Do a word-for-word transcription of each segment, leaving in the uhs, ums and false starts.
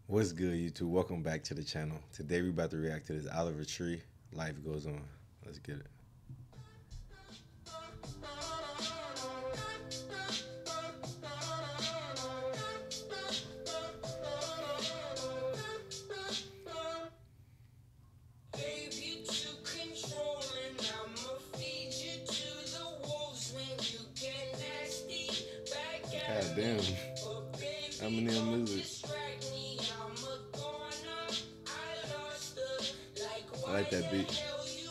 What's good, YouTube? Welcome back to the channel. Today we about to react to this Oliver Tree. Life Goes On. Let's get it. God damn. Eminem music. I like that beat.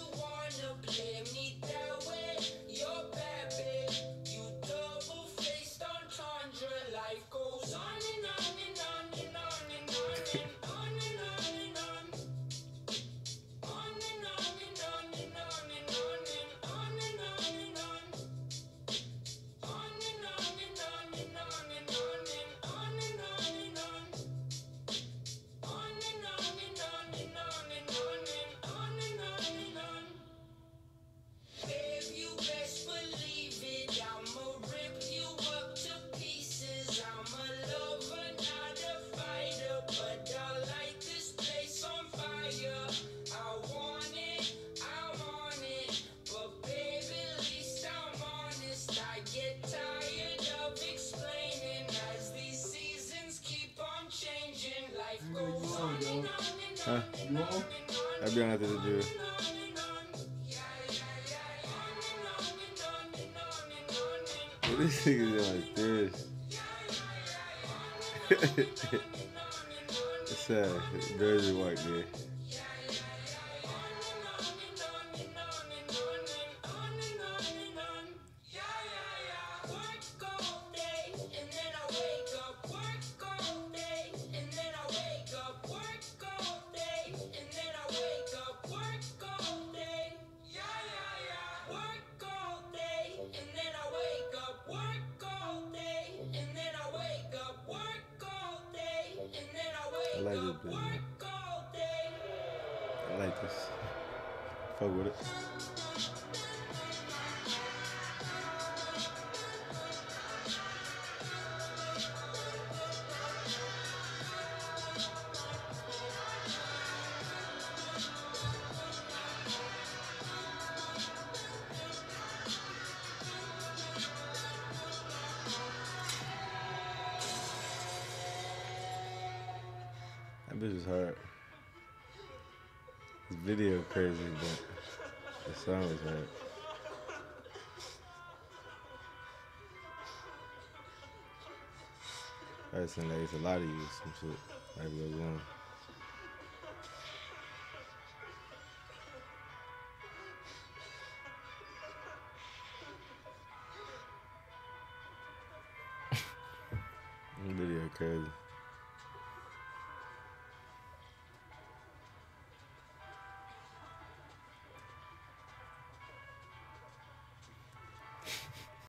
Huh? I'll be on after the drill. This nigga's like this. It's sad. Very white, man. I like this bit, man. I like this. Fuck with it. That bitch is hard. This video crazy, but the song is hard. I just think like it's a lot of you, some shit. Life Goes On. Video crazy.